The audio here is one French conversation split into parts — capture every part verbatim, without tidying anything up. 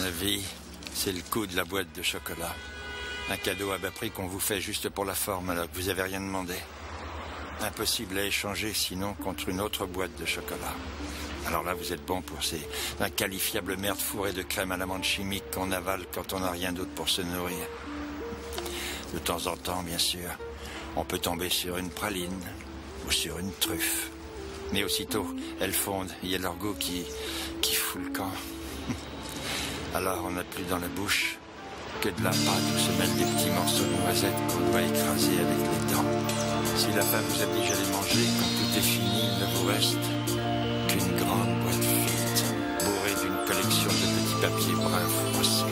la vie, c'est le coût de la boîte de chocolat. Un cadeau à bas prix qu'on vous fait juste pour la forme alors que vous avez rien demandé. Impossible à échanger sinon contre une autre boîte de chocolat. Alors là, vous êtes bon pour ces inqualifiables merdes fourrées de crème à l'amande chimique qu'on avale quand on n'a rien d'autre pour se nourrir. De temps en temps, bien sûr, on peut tomber sur une praline ou sur une truffe. Mais aussitôt, elles fondent, il y a leur goût qui, qui fout le camp. Alors on n'a plus dans la bouche que de la pâte où se mettent des petits morceaux de noisettes qu'on doit écraser avec les dents. Si la femme vous oblige à les manger, quand tout est fini, il ne vous reste qu'une grande boîte vide, bourrée d'une collection de petits papiers bruns froissés.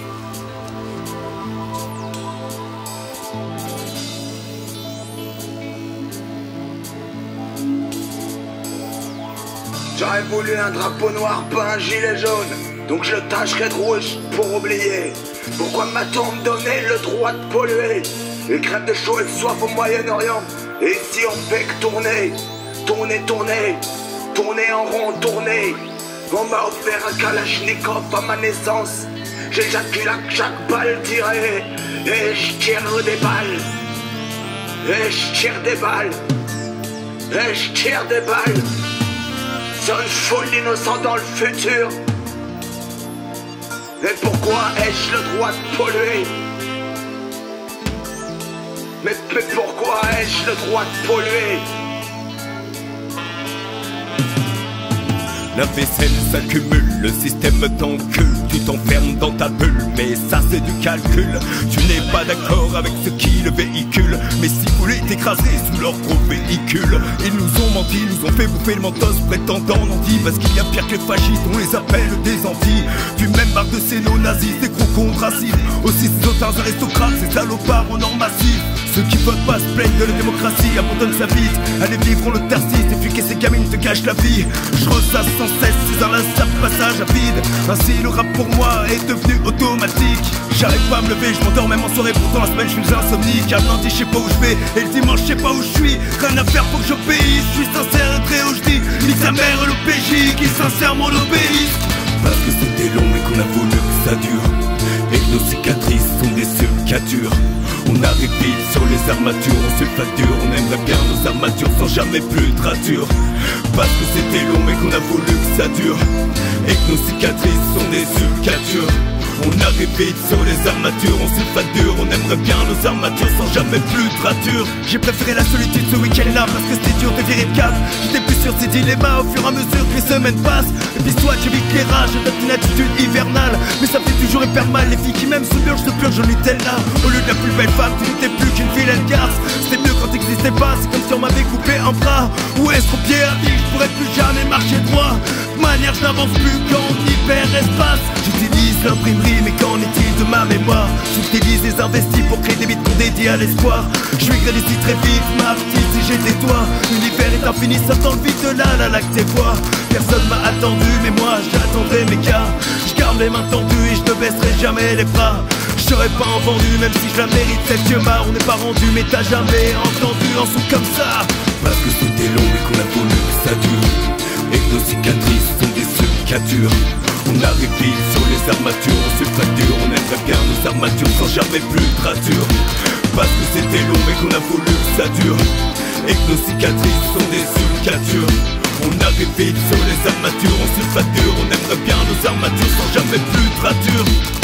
J'aurais voulu un drapeau noir, pas un gilet jaune. Donc je tacherai de rouge pour oublier. Pourquoi m'a-t-on donné le droit de polluer? Une crème de chaud et soif au Moyen-Orient. Et si on fait que tourner, tourner, tourner, tourner en rond, tourner. On m'a offert un Kalachnikov à ma naissance. J'éjacule à chaque balle tirée. Et je tire des balles. Et je tire des balles. Et je tire des balles. Sur une foule d'innocents dans le futur. Mais pourquoi ai-je le droit de polluer? Mais, mais pourquoi ai-je le droit de polluer? La vaisselle s'accumule, le système t'encule. Tu t'enfermes dans ta bulle, mais ça c'est du calcul. Tu n'es pas d'accord avec ce qui le véhicule, mais si vous voulez t'écraser sous leur gros véhicule. Ils nous ont menti, nous ont fait bouffer le mentos, prétendant nantis. Parce qu'il y a pire que les fascistes, on les appelle des antis. Tu même marre de ces néo-nazis, ces gros cons racistes. Aussi ces auteurs aristocrates, ces salopards en or massif. Ceux qui votent pas se plaignent de la démocratie, abandonnent sa vie. Allez vivre le terciste, et puis que ces gamines te gâchent la vie. Je ressasse sans cesse ces inlassables passages à vide. Ainsi le rap pour moi est devenu automatique. J'arrive pas à me lever, je m'endors même en soirée. Pourtant la semaine je suis insomnique. Un lundi je sais pas où je vais, et le dimanche je sais pas où je suis. Rien à faire pour que j'obéisse, je suis sincère et très haut je dis. Ni sa mère l'O P J qui sincèrement l'obéisse. Parce que c'était long et qu'on a voulu que ça dure. Et que nos cicatrices sont des sulcatures. On arrive vite sur les armatures, on sulfate dur. On aimerait bien nos armatures sans jamais plus de rature. Parce que c'était long et qu'on a voulu que ça dure. Et que nos cicatrices sont des sulcatures. On arrive vite sur les armatures, on sulfate dur. On aimerait bien nos armatures sans jamais plus de rature. J'ai préféré la solitude ce week-end-là parce que c'était dur de virer de cap. J'étais plus sur ces dilemmas au fur et à mesure que les semaines passent. Et puis soit je vis que les rages, j'adopte une attitude hivernale. Mais ça fait toujours hyper mal, les filles qui m'aiment se purgent, se purgent en Nutella. Au lieu de la plus belle femme, tu n'étais plus qu'une vilaine garce. C'était mieux quand t'existais pas, c'est comme si on m'avait coupé un bras. Ou est-ce qu'au pied à vie, je pourrais plus jamais marcher droit. De manière, je n'avance plus qu'en hyper-espace. J'utilise l'imprimerie, mais qu'en est-il de ma mémoire? J'utilise les investis pour créer des bitcoins dédiés à l'espoir. Je suis ici très vite, ma petite, si j'ai des toits. L'univers est infini, ça dans le vide de la la lac tes voix. Personne m'a attendu, mais moi j'attendrai mes cas. Je garde les mains tendues et je ne baisserai jamais les bras. Je serais pas en vendu, même si je la mérite, cette vieux marre. On n'est pas rendu, mais t'as jamais entendu un son comme ça. Parce que c'était long et qu'on a voulu que ça dure. Et que nos cicatrices sont des sulcatures. On arrive vite sur les armatures, on sulfate dur. On aimerait bien nos armatures sans jamais plus de rature. Parce que c'était long et qu'on a voulu que ça dure. Et que nos cicatrices sont des sulcatures. On arrive vite sur les armatures, on sulfate dur. On aimerait bien nos armatures sans jamais plus de rature.